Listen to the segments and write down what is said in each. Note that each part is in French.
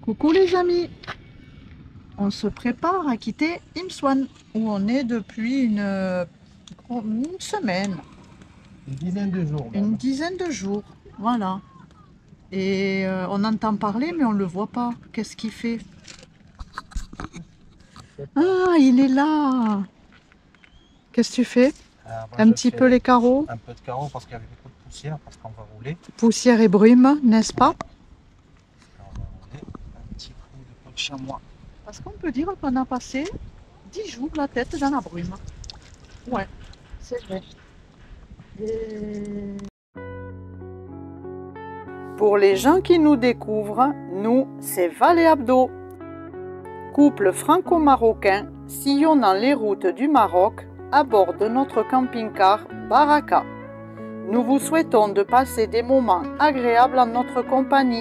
Coucou les amis, on se prépare à quitter Imswan où on est depuis une semaine, Une dizaine de jours même. une dizaine de jours, voilà. Et on entend parler mais on ne le voit pas. Qu'est-ce qu'il fait? Ah, il est là. Qu'est-ce que tu fais? Un petit peu les carreaux, Un peu de carreaux parce qu'il y avait beaucoup de poussière parce qu'on va rouler. poussière et brume, n'est-ce pas? On va rouler un petit coup de peau de chamois. Parce qu'on peut dire qu'on a passé 10 jours la tête dans la brume. Ouais, c'est vrai. Et... Pour les gens qui nous découvrent, nous, c'est Val et Abdo. Couple franco-marocain sillonnant les routes du Maroc à bord de notre camping-car Baraka. Nous vous souhaitons de passer des moments agréables en notre compagnie.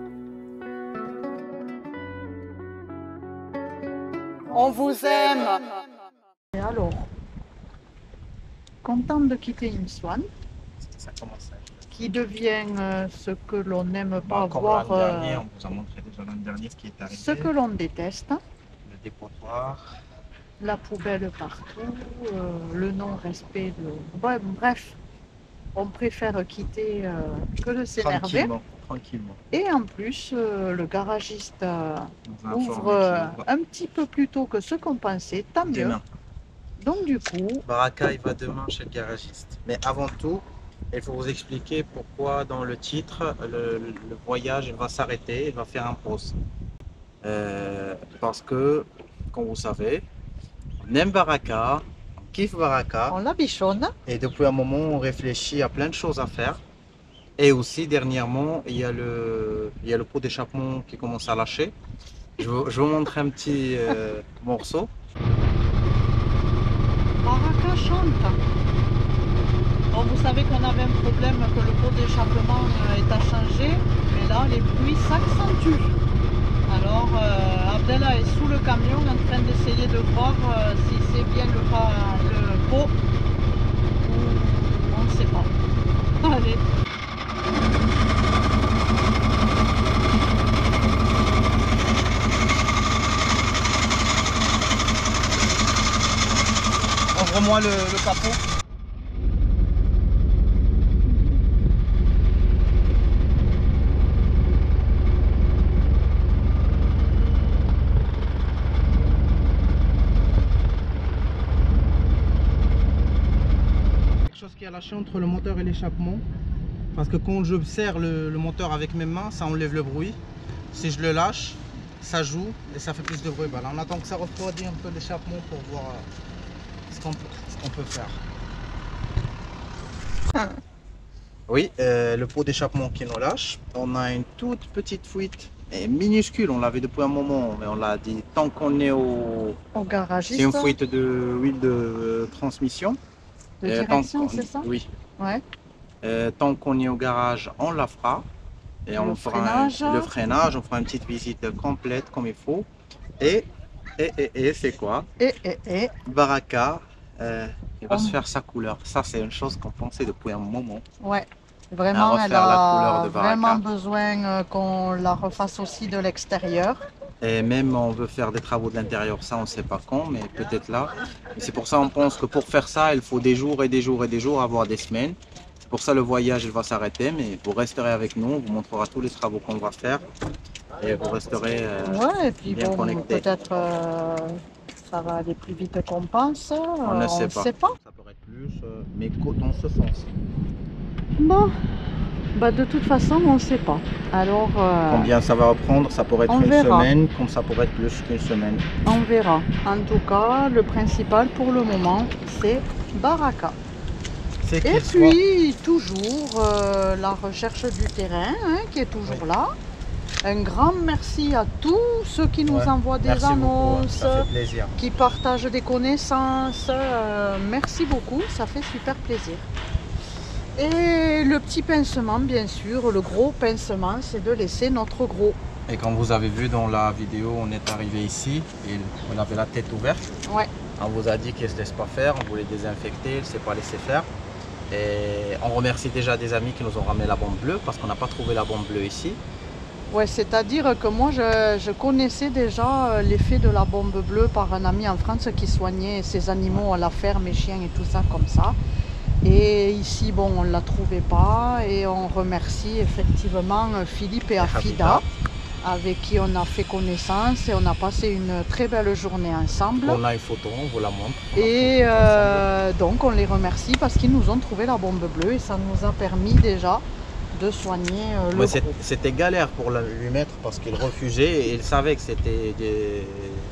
On vous aime! Et alors, contente de quitter Imswan, Ça commence à être. qui devient ce que l'on n'aime pas Comme voir, l'an dernier, on vous a montré déjà l'an dernier ce qui est arrivé. ce que l'on déteste. Le dépotoir. La poubelle partout, le non-respect de... Bref, on préfère quitter que de s'énerver. Tranquillement. Et en plus, le garagiste On vous a ouvre informé qu'il un petit peu plus tôt que ce qu'on pensait, tant mieux. demain. Donc du coup... Baraka, il va demain chez le garagiste. Mais avant tout, il faut vous expliquer pourquoi dans le titre, le voyage il va s'arrêter, il va faire un pause. Parce que, comme vous savez, on aime Baraka, on kiffe Baraka. On la bichonne. Et depuis un moment, on réfléchit à plein de choses à faire. Et aussi, dernièrement, il y a le pot d'échappement qui commence à lâcher. Je vous montre un petit morceau. Baraka chante. Bon, vous savez qu'on avait un problème que le pot d'échappement est à changer, mais là les bruits s'accentuent. Alors Abdallah est sous le camion en train d'essayer de voir si c'est bien le pot ou on ne sait pas. Allez. Ouvre-moi le capot. Quelque chose qui a lâché entre le moteur et l'échappement. Parce que quand je serre le moteur avec mes mains, ça enlève le bruit. Si je le lâche, ça joue et ça fait plus de bruit. Voilà, on attend que ça refroidisse un peu l'échappement pour voir ce qu'on peut faire. Oui, le pot d'échappement qui nous lâche. On a une toute petite fuite, et minuscule, on l'avait depuis un moment, mais on l'a dit tant qu'on est au garagiste. C'est une fuite de huile de transmission. De direction, c'est ça? Oui. Ouais. Tant qu'on est au garage, on la fera. Et on fera le freinage, on fera une petite visite complète comme il faut. Et c'est quoi? Baraka, il va se faire sa couleur. Ça, c'est une chose qu'on pensait depuis un moment. Ouais, vraiment, elle a vraiment besoin qu'on la refasse aussi de l'extérieur. Et même on veut faire des travaux de l'intérieur, ça on ne sait pas quand, mais peut-être là. C'est pour ça on pense que pour faire ça, il faut des jours et des jours et des jours, avoir des semaines. C'est pour ça le voyage il va s'arrêter, mais vous resterez avec nous, on vous montrera tous les travaux qu'on va faire. Et vous resterez ouais, et puis bien bon, connectés. peut-être ça va aller plus vite qu'on pense, on ne sait pas. Ça pourrait être plus, mais dans ce sens. Bon. Bah de toute façon, on ne sait pas. Alors, combien ça va reprendre? Ça pourrait être une semaine, comme ça pourrait être plus qu'une semaine. On verra. En tout cas, le principal pour le moment, c'est Baraka. Et puis, toujours la recherche du terrain qui est toujours là. Un grand merci à tous ceux qui nous envoient des annonces, ça fait plaisir. Qui partagent des connaissances. Merci beaucoup, ça fait super plaisir. Et le petit pincement, bien sûr, le gros pincement, c'est de laisser notre gros. Et comme vous avez vu dans la vidéo, on est arrivé ici et on avait la tête ouverte. Ouais. On vous a dit qu'il ne se laisse pas faire, on voulait désinfecter, il ne s'est pas laissé faire. Et on remercie déjà des amis qui nous ont ramené la bombe bleue parce qu'on n'a pas trouvé la bombe bleue ici. Ouais, c'est-à-dire que moi, je connaissais déjà l'effet de la bombe bleue par un ami en France qui soignait ses animaux à la ferme, et chiens et tout ça comme ça. Et ici, bon, on ne la trouvait pas et on remercie effectivement Philippe et Afida, avec qui on a fait connaissance et on a passé une très belle journée ensemble. On a une photo, on vous la montre. Et donc on les remercie parce qu'ils nous ont trouvé la bombe bleue et ça nous a permis déjà de soigner le gros. C'était galère pour lui mettre parce qu'il refusait et il savait que c'était des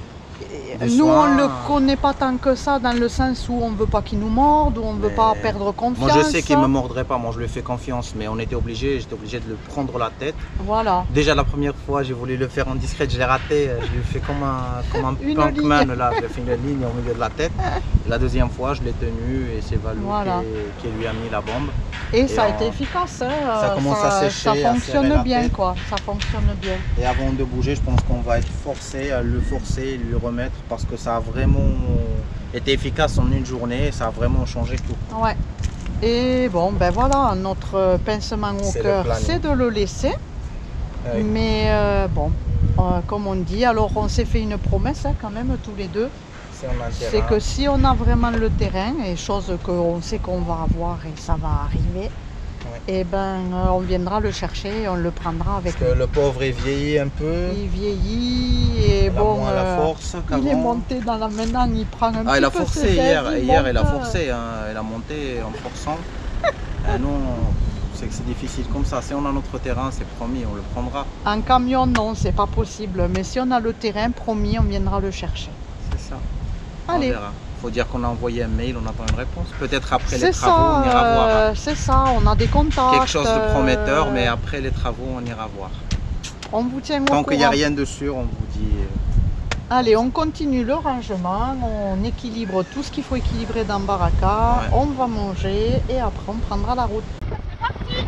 nous soins. on ne le connaît pas tant que ça dans le sens où on ne veut pas qu'il nous morde, où on ne veut pas perdre confiance. Moi je sais qu'il ne me mordrait pas, moi je lui fais confiance, mais on était j'étais obligé de le prendre la tête. Voilà. Déjà la première fois j'ai voulu le faire en discret, je l'ai raté, je lui ai fait comme un punkman là, j'ai fait une ligne au milieu de la tête. La deuxième fois je l'ai tenu et c'est Valou qui lui a mis la bombe. Et ça a été efficace, hein. Ça commence à sécher, ça fonctionne bien quoi, ça fonctionne bien. Et avant de bouger, je pense qu'on va être forcé à le forcer et lui remettre parce que ça a vraiment été efficace en une journée, ça a vraiment changé tout. Ouais. Et bon, ben voilà, notre pincement au cœur, c'est de le laisser. Oui. Mais bon, comme on dit, alors on s'est fait une promesse hein, quand même tous les deux. C'est que si on a vraiment le terrain, et chose qu'on sait qu'on va avoir et ça va arriver, et ben on viendra le chercher et on le prendra avec nous. Parce que le pauvre est vieilli un peu. Il vieillit et il bon, a la force il est monté dans la maintenant, il prend un petit peu. Il a forcé hier, il a forcé, hein, il a monté en forçant. Nous, c'est que c'est difficile comme ça. Si on a notre terrain, c'est promis, on le prendra. En camion, non, c'est pas possible. Mais si on a le terrain, promis, on viendra le chercher. C'est ça. Allez. On verra. Faut dire qu'on a envoyé un mail, on attend une réponse. Peut-être après les travaux, on ira voir. C'est ça, on a des contacts. Quelque chose de prometteur, mais après les travaux, on ira voir. On vous tient au courant. Tant qu'il n'y a rien de sûr, on vous dit. Allez, on continue le rangement, on équilibre tout ce qu'il faut équilibrer dans Baraka, on va manger et après on prendra la route. C'est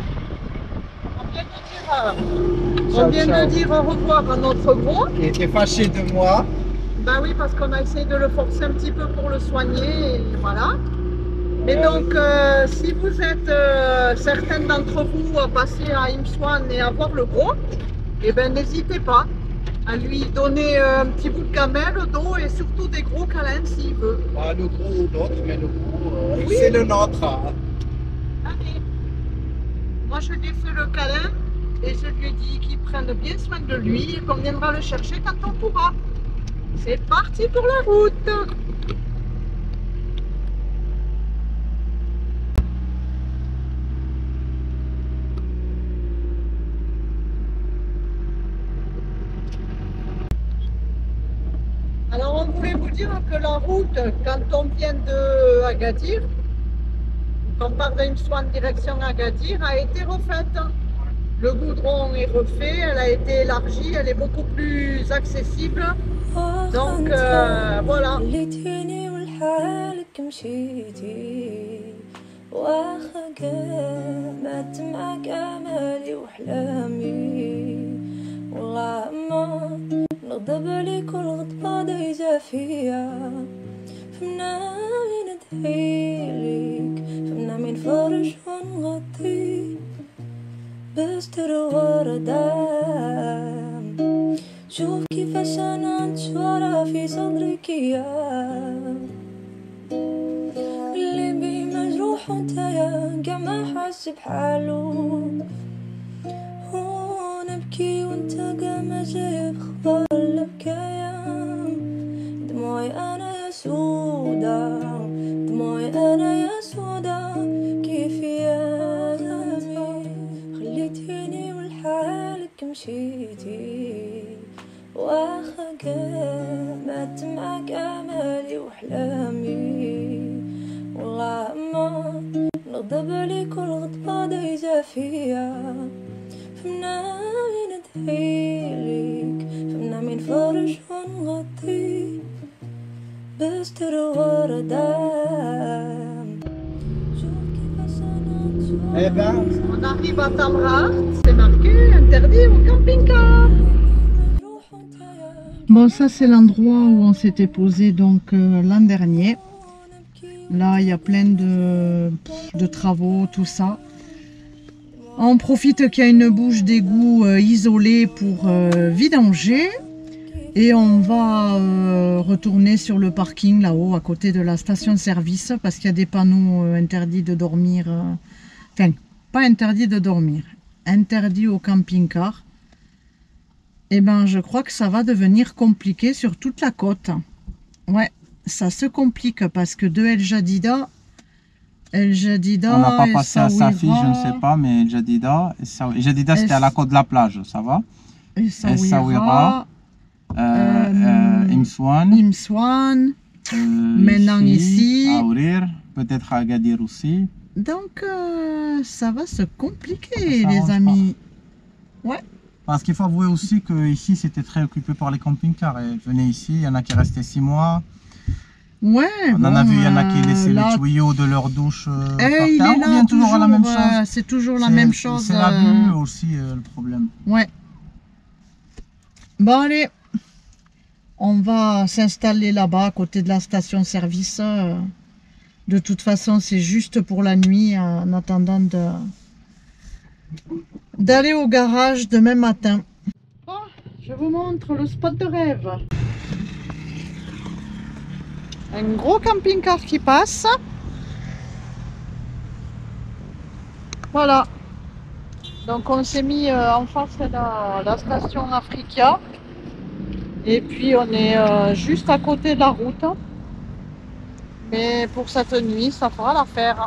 parti. On vient de dire au revoir à notre gros. Qui était fâché de moi. Ben oui, parce qu'on a essayé de le forcer un petit peu pour le soigner, et voilà. Et donc, si vous êtes certaines d'entre vous à passer à Imswan et à voir le gros, eh ben n'hésitez pas à lui donner un petit bout de camel, dos et surtout des gros câlins s'il veut. Pas le gros ou l'autre, mais le gros, c'est le nôtre. Allez, moi je lui ai fait le câlin et je lui ai dit qu'il prenne bien soin de lui et qu'on viendra le chercher quand on pourra. C'est parti pour la route. Alors on voulait vous dire que la route, quand on vient de Agadir, quand on part d'Imswan direction Agadir, a été refaite. Le goudron est refait, elle a été élargie, elle est beaucoup plus accessible. Donc voilà. نغضب عليك والغضبة دايزة فيا فمنا مين ندعيلك فمنا مين فرش ونغطي بستر وردام شوف كيفاش انا نتشوارى في صدرك يا اللي بي مجروح وانتيا كاع ما حس بحالو ونبكي وانت كاع ما جايب خبر البكايا دموعي انا يا سودا دموعي انا يا سودا كيف يامي خليتيني ولحالك مشيتي واخا مات معاك امالي واحلامي والله ما نغضب عليك والغضبة دايزة فيا فمنا مين ندعيلك فمنا مين فرش ونغطي بستر وردام شوف كيفاش انا On arrive à Tamra, c'est marqué interdit au camping-car. Bon, ça c'est l'endroit où on s'était posé donc l'an dernier. Là, il y a plein de travaux, tout ça. On profite qu'il y a une bouche d'égout isolée pour vidanger. Et on va retourner sur le parking là-haut, à côté de la station-service, parce qu'il y a des panneaux interdits de dormir. Enfin, pas interdits de dormir, interdits au camping-car. Et ben, je crois que ça va devenir compliqué sur toute la côte. Ouais, ça se complique parce que de El Jadida, On n'a pas passé à Safi, je ne sais pas, mais El Jadida, c'était à la côte de la plage, ça va? Essaouira, Imsouane, maintenant ici, Aourir, peut-être à Agadir aussi. Donc, ça va se compliquer, les amis. Ouais. Parce qu'il faut avouer aussi que ici c'était très occupé par les camping-cars. Venez ici, il y en a qui restaient 6 mois. Ouais. On en a vu, il y en a qui laissaient les tuyaux de leur douche par terre. On revient toujours à la même chose. C'est toujours la même chose. C'est l'abus aussi le problème. Ouais. Bon, allez. On va s'installer là-bas, à côté de la station-service. De toute façon, c'est juste pour la nuit, en attendant d'aller au garage demain matin. Oh, je vous montre le spot de rêve. Un gros camping-car qui passe. Voilà. Donc on s'est mis en face de la station Africa. Et puis on est juste à côté de la route. Mais pour cette nuit, ça fera l'affaire.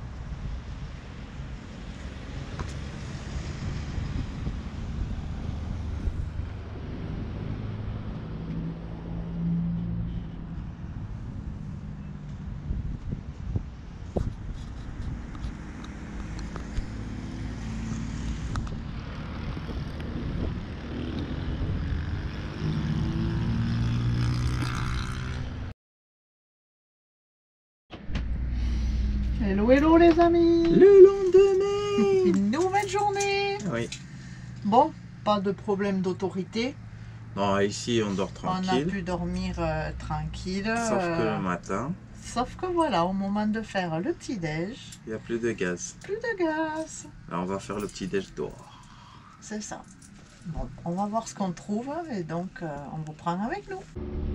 Hello, hello les amis. Le lendemain. Une nouvelle journée. Oui. Bon, pas de problème d'autorité. Non, ici on dort On a tranquille. pu dormir tranquille. Sauf que le matin, Sauf que voilà, au moment de faire le petit-déj, il n'y a plus de gaz. plus de gaz. Là, on va faire le petit déj dehors. C'est ça. Bon, on va voir ce qu'on trouve et donc on vous prend avec nous.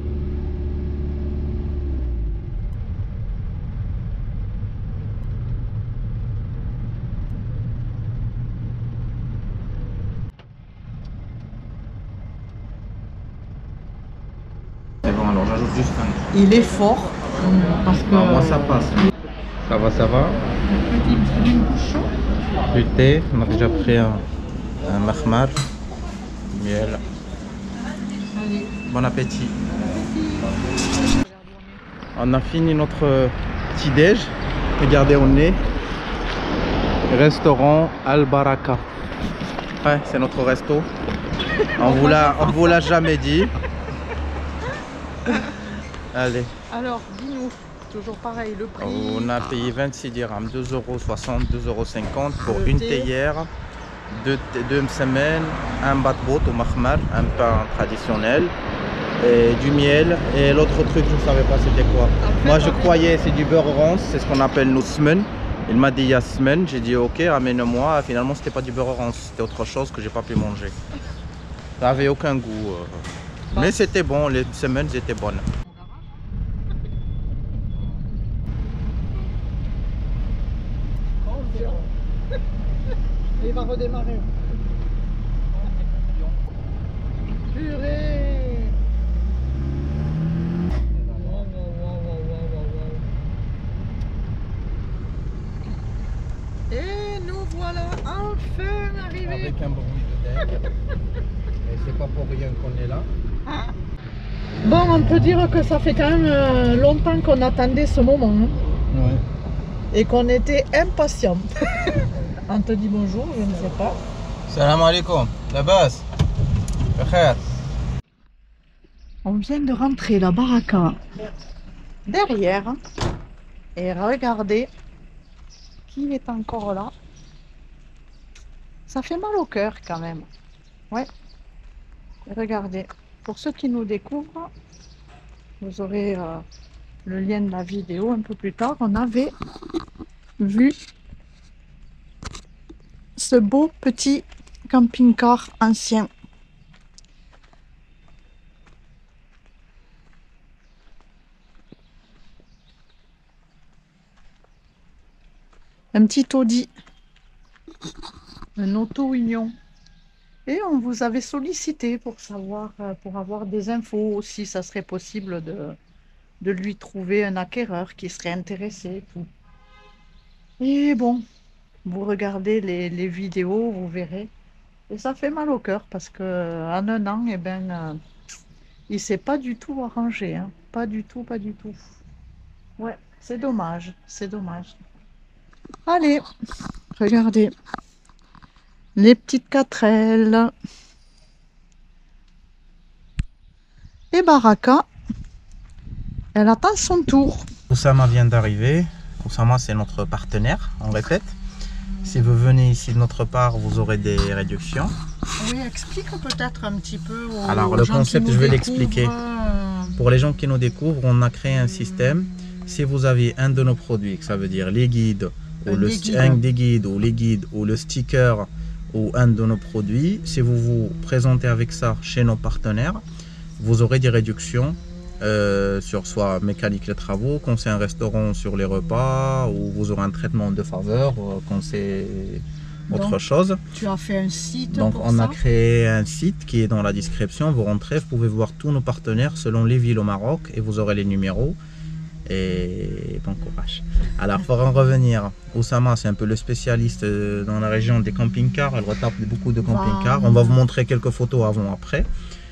C'est bon, alors j'ajoute juste un. Il est fort parce que Moi ça passe. Ça va, ça va. petit bouchon. Du thé, on a déjà pris un mahmar, miel. Allez. Bon appétit. On a fini notre petit déj. Regardez, on est restaurant Al Baraka. Ouais, c'est notre resto. On vous l'a jamais dit. Allez. Alors, dis-nous, toujours pareil, le prix. On a payé 26 dirhams, 2,60 €, 2,50 € pour Le une thé. théière, deux semaines, un batbot au mahmar, un pain traditionnel, et du miel. Et l'autre truc, je ne savais pas c'était quoi. Moi, je croyais c'est du beurre orange, c'est ce qu'on appelle nos semaines. Il m'a dit il y a semaine, j'ai dit ok, amène-moi. Finalement, c'était pas du beurre orange, c'était autre chose que j'ai pas pu manger. Ça avait aucun goût. Mais c'était bon, les semaines étaient bonnes. Il va redémarrer. Purée. Et nous voilà enfin arrivés. Avec un bruit de dingue. Et c'est pas pour rien qu'on est là. Bon, on peut dire que ça fait quand même longtemps qu'on attendait ce moment hein, Ouais. et qu'on était impatients. On te dit bonjour, je ne sais pas. Salam alaikum, la base. On vient de rentrer la baraka derrière et regardez qui est encore là. Ça fait mal au cœur quand même. Ouais. Et regardez, pour ceux qui nous découvrent, vous aurez le lien de la vidéo un peu plus tard. On avait vu ce beau petit camping-car ancien. Un petit Audi, un auto-union. Et on vous avait sollicité pour savoir, pour avoir des infos aussi, ça serait possible de lui trouver un acquéreur qui serait intéressé. Tout. Et bon, vous regardez les vidéos, vous verrez. Et ça fait mal au cœur parce que en un an, eh ben, il s'est pas du tout arrangé. Hein. Pas du tout, pas du tout. Ouais, c'est dommage, c'est dommage. Allez, regardez. Les petites 4L. Et Baraka, elle attend son tour. Oussama vient d'arriver. Oussama, c'est notre partenaire, on répète. Si vous venez ici de notre part, vous aurez des réductions. Oui, explique peut-être un petit peu aux Alors, le gens concept, qui nous je vais découvrent, l'expliquer. Pour les gens qui nous découvrent, on a créé un système. Si vous avez un de nos produits, ça veut dire les guides, ou un des guides, ou les guides, ou le sticker, ou un de nos produits, si vous vous présentez avec ça chez nos partenaires, vous aurez des réductions sur soit mécanique les travaux, quand c'est un restaurant sur les repas, ou vous aurez un traitement de faveur quand c'est autre chose. Tu as fait un site. Donc pour on ça. a créé un site qui est dans la description. Vous rentrez, vous pouvez voir tous nos partenaires selon les villes au Maroc et vous aurez les numéros. Et bon courage. Alors pour en revenir, Oussama c'est un peu le spécialiste dans la région des camping-cars. Elle retape beaucoup de camping-cars. On va vous montrer quelques photos avant après.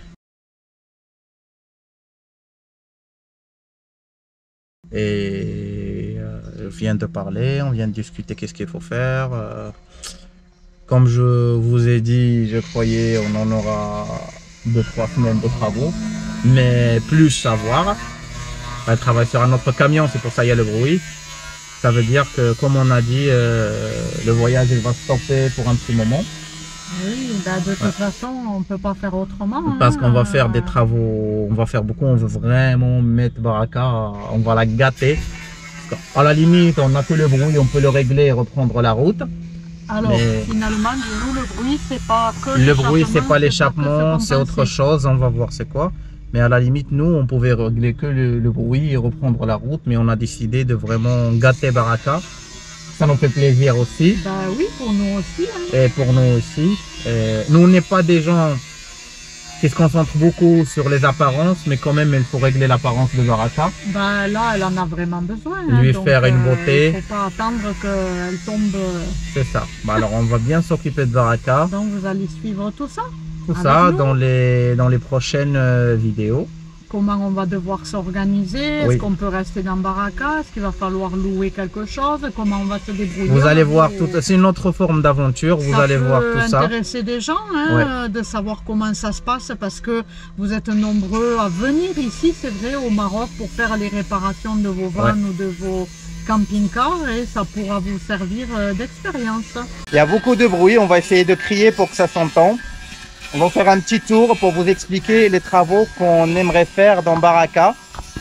Et je viens de parler, on vient de discuter qu'est-ce qu'il faut faire. Comme je vous ai dit, je croyais on en aura 2-3 semaines de travaux, mais plus savoir. Elle travaille sur un autre camion, c'est pour ça qu'il y a le bruit. Ça veut dire que, comme on a dit, le voyage il va stopper pour un petit moment. Oui, bah de toute façon, on ne peut pas faire autrement. Parce hein. qu'on va faire des travaux, on va faire beaucoup, on veut vraiment mettre Baraka, on va la gâter. À la limite, on n'a que le bruit, on peut le régler et reprendre la route. Alors, mais finalement, nous, le bruit, c'est pas que le bruit, c'est pas que l'échappement, se c'est autre compenser. chose, on va voir c'est quoi. Mais à la limite, nous, on pouvait régler que le bruit et reprendre la route, mais on a décidé de vraiment gâter Baraka. Ça nous fait plaisir aussi. Bah oui, pour nous aussi. Hein. Et pour nous aussi. Nous, on n'est pas des gens qui se concentrent beaucoup sur les apparences, mais quand même, il faut régler l'apparence de Baraka. Bah là, elle en a vraiment besoin. Lui donc, faire une beauté. Il ne faut pas attendre qu'elle tombe. C'est ça. Bah, alors, on va bien s'occuper de Baraka. Donc, vous allez suivre tout ça. Tout avec ça nous. dans les prochaines vidéos. Comment on va devoir s'organiser? Oui. Est-ce qu'on peut rester dans Baraka? Est-ce qu'il va falloir louer quelque chose? Comment on va se débrouiller? Vous allez voir, Vous- c'est une autre forme d'aventure. Vous Ça allez voir peut tout ça. intéresser des gens hein, de savoir comment ça se passe parce que vous êtes nombreux à venir ici, c'est vrai, au Maroc pour faire les réparations de vos vannes ou de vos camping-cars et ça pourra vous servir d'expérience. Il y a beaucoup de bruit. On va essayer de crier pour que ça s'entende. On va faire un petit tour pour vous expliquer les travaux qu'on aimerait faire dans Baraka.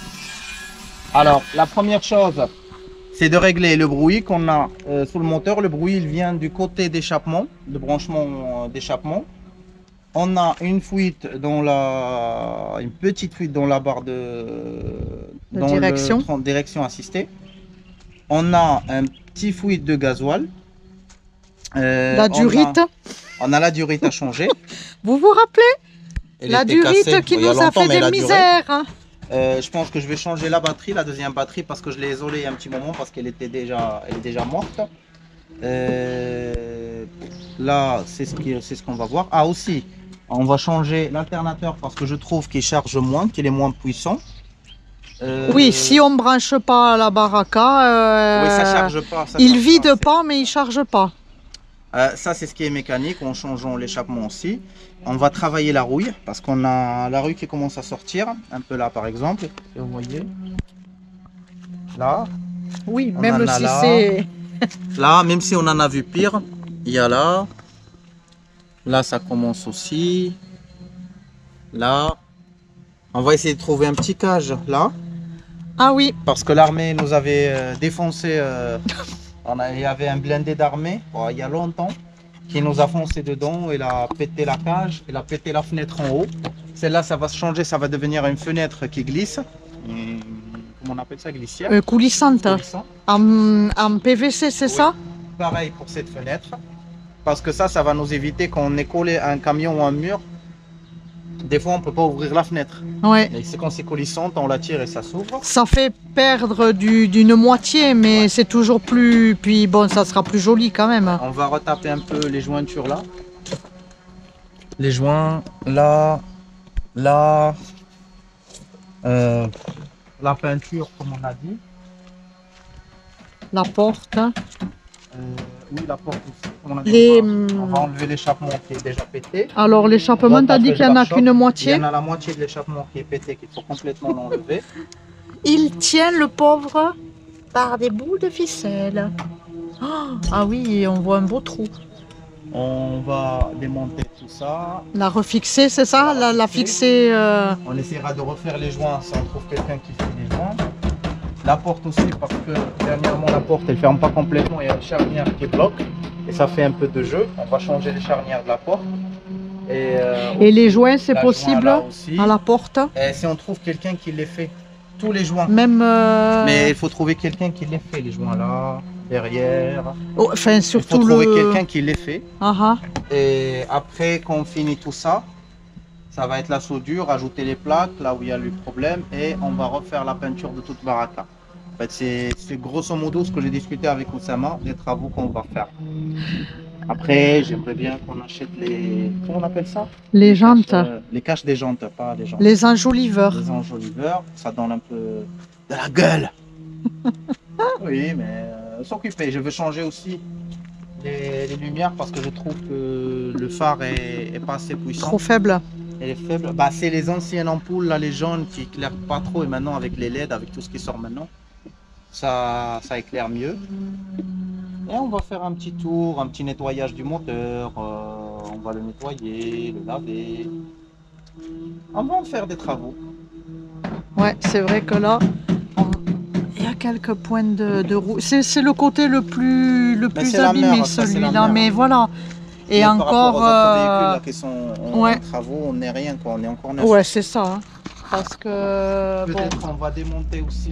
Alors, la première chose, c'est de régler le bruit qu'on a sous le moteur. Le bruit, il vient du côté d'échappement, de branchement d'échappement. On a une fuite dans une petite fuite dans la barre De direction. direction assistée. On a un petit fuite de gasoil. La durite, On a la durite à changer. vous vous rappelez? Elle La était durite cassée, qui il y a nous a longtemps, fait mais elle des a duré. misères. Hein. Je pense que je vais changer la batterie, la deuxième batterie, parce que je l'ai isolée il y a un petit moment parce qu'elle est déjà morte. Là, c'est ce qu'on va voir. Ah aussi, on va changer l'alternateur parce que je trouve qu'il charge moins, qu'il est moins puissant. Oui, si on ne branche pas la Baraka, oui, ça charge pas. Ça il charge vide c'est- pas mais il charge pas. Ça, c'est ce qui est mécanique, en changeant l'échappement aussi. On va travailler la rouille, parce qu'on a la rouille qui commence à sortir, un peu là par exemple. Et vous voyez, là, Oui, On même en a si là. c'est... là, même si on en a vu pire, il y a là. Là, ça commence aussi. Là. On va essayer de trouver un petit cage là, Ah oui, parce que l'armée nous avait défoncé. Il y avait un blindé d'armée il y a longtemps. qui nous a foncé dedans. Elle a pété la cage, elle a pété la fenêtre en haut. Celle-là, ça va se changer, ça va devenir une fenêtre qui glisse. Comment on appelle ça, glissière? Coulissante. Coulissant. En PVC, c'est Oui. ça? Pareil pour cette fenêtre. Parce que ça va nous éviter quand on est collé à un camion ou un mur. Des fois, on ne peut pas ouvrir la fenêtre. Ouais. Et c'est quand c'est coulissante, on la tire et ça s'ouvre. Ça fait perdre d'une moitié, mais Ouais. c'est toujours plus... Puis bon, ça sera plus joli quand même. On va retaper un peu les jointures là. Les joints là, là. La peinture, comme on a dit. La porte. Oui, la porte aussi. Comme on a dit, Les... on va enlever l'échappement qui est déjà pété. Alors, l'échappement, t'as dit qu'il n'y en a qu'une Il y moitié? en a la moitié de l'échappement qui est pété, qu'il faut complètement l'enlever. Il tient le pauvre par des bouts de ficelle. Ah oui, on voit un beau trou. On va démonter tout ça. La refixer, c'est ça? La fixer... On essaiera de refaire les joints si on trouve quelqu'un qui fait les joints. La porte aussi, parce que dernièrement la porte elle ferme pas complètement, il y a une charnière qui bloque et ça fait un peu de jeu. On va changer les charnières de la porte. Et les joints, c'est possible aussi. à la porte? Et si on trouve quelqu'un qui les fait, tous les joints. Même... Mais il faut trouver quelqu'un qui les fait, les joints là, derrière. Oh, enfin, Il faut surtout trouver le... quelqu'un qui les fait. Ah ah. Et après qu'on finit tout ça, ça va être la soudure, ajouter les plaques là où il y a le problème et on va refaire la peinture de toute baraka. En fait, c'est grosso modo ce que j'ai discuté avec Oussama, les travaux qu'on va faire. Après, j'aimerais bien qu'on achète les... Comment on appelle ça? Les jantes. Les caches des jantes, pas les jantes. Les enjoliveurs. Les enjoliveurs, ça donne un peu de la gueule. Oui, mais s'occuper. Je veux changer aussi les lumières parce que je trouve que le phare est pas assez puissant. Trop faible. Elle est faible. Bah, c'est les anciennes ampoules, là, les jaunes qui éclairent pas trop. Et maintenant, avec les LED, avec tout ce qui sort maintenant, ça éclaire mieux. Et on va faire un petit tour, un petit nettoyage du moteur. On va le nettoyer, le laver. On va en faire des travaux. Ouais, c'est vrai que là, il y a quelques points de roue. C'est le côté le plus c'est la abîmé, mer, ça, c'est la celui-là. mer. Mais voilà. Et mais encore... par rapport aux autres véhicules là, qui sont en ouais. travaux, on n'est rien, quoi. On est encore neuf. Ouais, c'est ça. Hein. Parce que... Peut-être bon. on va démonter aussi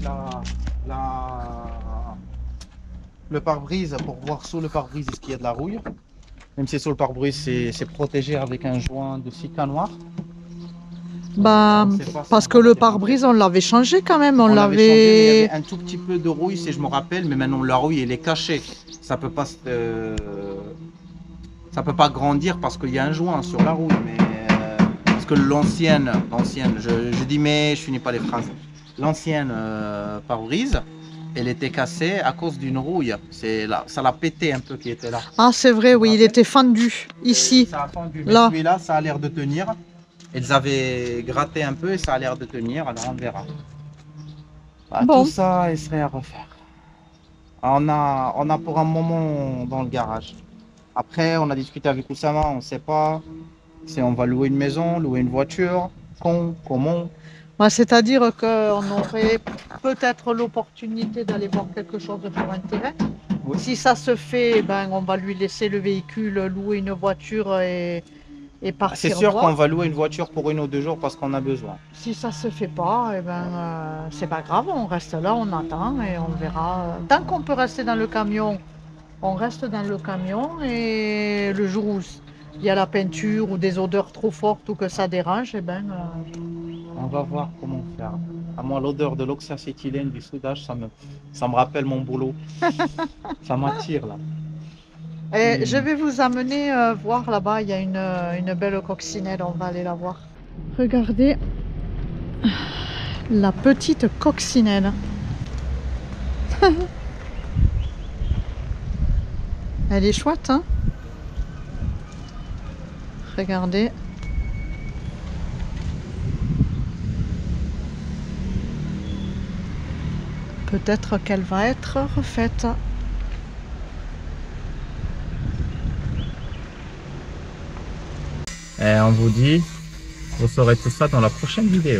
le pare-brise pour voir sous le pare-brise est-ce qu'il y a de la rouille. Même si sous le pare-brise c'est protégé avec un joint de sika noir. Bah, parce que le pare-brise on l'avait changé quand même. On l'avait changé, mais il y l'avait... avait un tout petit peu de rouille si je me rappelle, mais maintenant la rouille elle est cachée. Ça peut pas grandir parce qu'il y a un joint sur la rouille. Mais parce que l'ancienne, je dis mais je finis pas les phrases. L'ancienne pare-brise, elle était cassée à cause d'une rouille. Ça l'a pété un peu qui était là. Ah c'est vrai, oui, il était fendu ici. Ça a fendu, mais là. celui-là, ça a l'air de tenir. Ils avaient gratté un peu et ça a l'air de tenir, alors on verra. Bah, bon. Tout ça, il serait à refaire. On a pour un moment dans le garage. Après, on a discuté avec Oussama, on ne sait pas si on va louer une maison, louer une voiture, comment. Bah, c'est-à-dire qu'on aurait peut-être l'opportunité d'aller voir quelque chose pour un terrain. Oui. Si ça se fait, ben, on va lui laisser le véhicule, louer une voiture et partir. C'est sûr voir. qu'on va louer une voiture pour 1 ou 2 jours parce qu'on a besoin. Si ça se fait pas, eh ben, c'est pas grave, on reste là, on attend et on verra. Tant qu'on peut rester dans le camion, on reste dans le camion et le jour où il y a la peinture ou des odeurs trop fortes ou que ça dérange, eh ben, on va voir comment faire. À moi, l'odeur de l'oxyacétylène du soudage, ça me rappelle mon boulot. Ça m'attire là. Et je vais vous amener voir là-bas, il y a une belle coccinelle, on va aller la voir. Regardez la petite coccinelle. Elle est chouette, hein? Regardez. Peut-être qu'elle va être refaite. Et on vous dit, vous saurez tout ça dans la prochaine vidéo.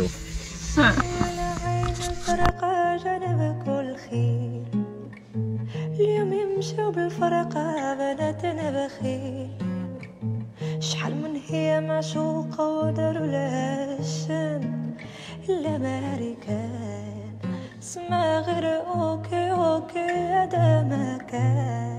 اليوم يمشوا بالفرقة بناتنا بخير هي معشوقة وداروا لها الشام الأمريكان اسمها غير أوكي أوكي هذا مكان